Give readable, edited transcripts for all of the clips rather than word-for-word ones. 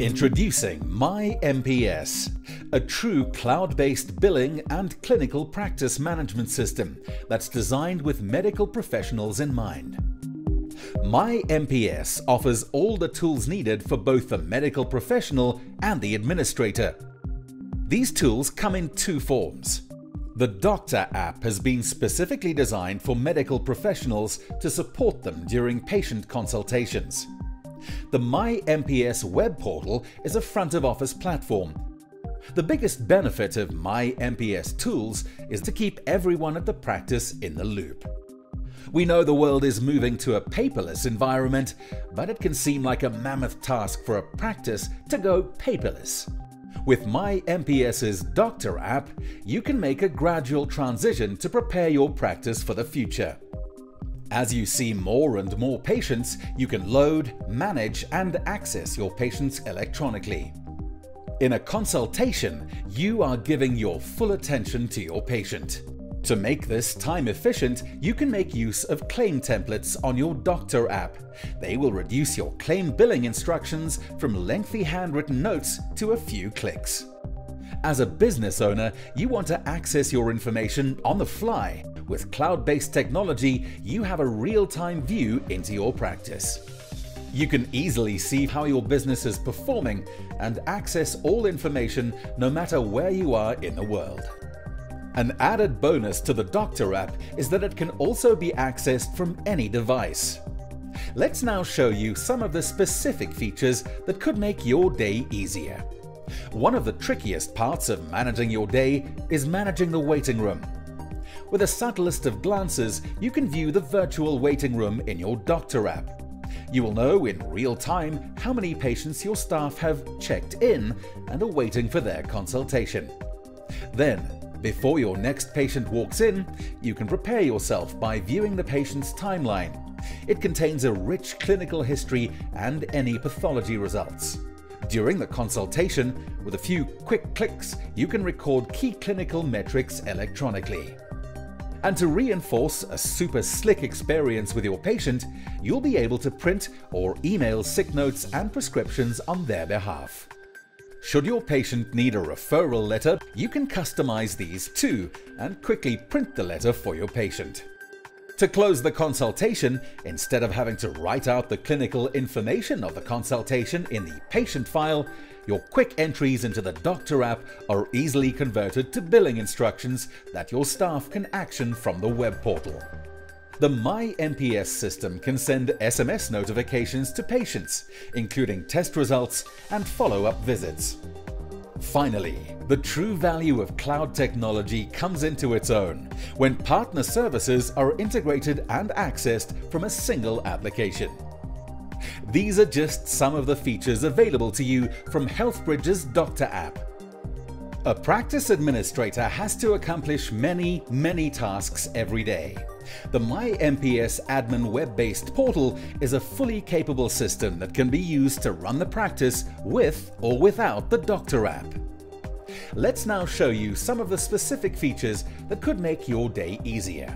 Introducing myMPS, a true cloud-based billing and clinical practice management system that's designed with medical professionals in mind. myMPS offers all the tools needed for both the medical professional and the administrator. These tools come in two forms. The Doctor app has been specifically designed for medical professionals to support them during patient consultations. The myMPS web portal is a front-of-office platform. The biggest benefit of myMPS tools is to keep everyone at the practice in the loop. We know the world is moving to a paperless environment, but it can seem like a mammoth task for a practice to go paperless. With myMPS's Doctor app, you can make a gradual transition to prepare your practice for the future. As you see more and more patients, you can load, manage, and access your patients electronically. In a consultation, you are giving your full attention to your patient. To make this time efficient, you can make use of claim templates on your Doctor app. They will reduce your claim billing instructions from lengthy handwritten notes to a few clicks. As a business owner, you want to access your information on the fly. With cloud-based technology, you have a real-time view into your practice. You can easily see how your business is performing and access all information no matter where you are in the world. An added bonus to the Doctor app is that it can also be accessed from any device. Let's now show you some of the specific features that could make your day easier. One of the trickiest parts of managing your day is managing the waiting room. With the subtlest of glances, you can view the virtual waiting room in your Doctor app. You will know in real time how many patients your staff have checked in and are waiting for their consultation. Then, before your next patient walks in, you can prepare yourself by viewing the patient's timeline. It contains a rich clinical history and any pathology results. During the consultation, with a few quick clicks, you can record key clinical metrics electronically. And to reinforce a super slick experience with your patient, you'll be able to print or email sick notes and prescriptions on their behalf. Should your patient need a referral letter, you can customize these too and quickly print the letter for your patient. To close the consultation, instead of having to write out the clinical information of the consultation in the patient file, your quick entries into the Doctor app are easily converted to billing instructions that your staff can action from the web portal. The myMPS system can send SMS notifications to patients, including test results and follow-up visits. Finally, the true value of cloud technology comes into its own when partner services are integrated and accessed from a single application. These are just some of the features available to you from Healthbridge's Doctor app. A practice administrator has to accomplish many tasks every day. The myMPS admin web-based portal is a fully capable system that can be used to run the practice with or without the Doctor app. Let's now show you some of the specific features that could make your day easier.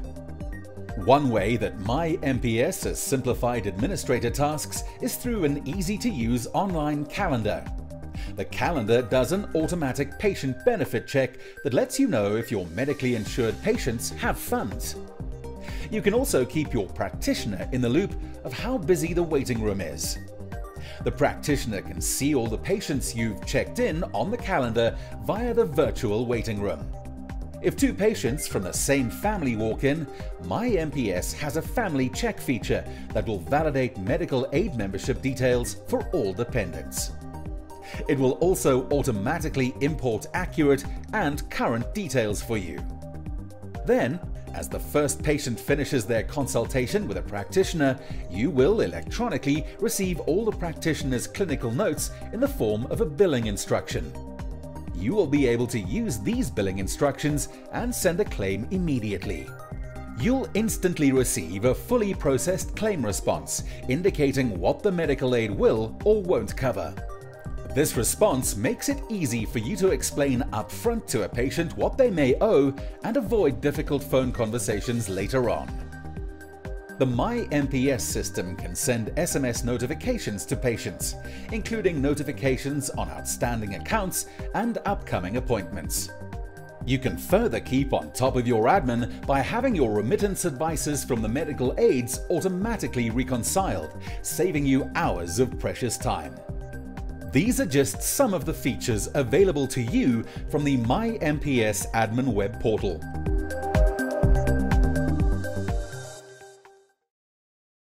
One way that myMPS has simplified administrator tasks is through an easy-to-use online calendar. The calendar does an automatic patient benefit check that lets you know if your medically insured patients have funds. You can also keep your practitioner in the loop of how busy the waiting room is. The practitioner can see all the patients you've checked in on the calendar via the virtual waiting room. If two patients from the same family walk in, myMPS has a family check feature that will validate medical aid membership details for all dependents. It will also automatically import accurate and current details for you. Then, as the first patient finishes their consultation with a practitioner, you will electronically receive all the practitioner's clinical notes in the form of a billing instruction. You will be able to use these billing instructions and send a claim immediately. You'll instantly receive a fully processed claim response indicating what the medical aid will or won't cover. This response makes it easy for you to explain upfront to a patient what they may owe and avoid difficult phone conversations later on. The myMPS system can send SMS notifications to patients, including notifications on outstanding accounts and upcoming appointments. You can further keep on top of your admin by having your remittance advices from the medical aides automatically reconciled, saving you hours of precious time. These are just some of the features available to you from the myMPS admin web portal.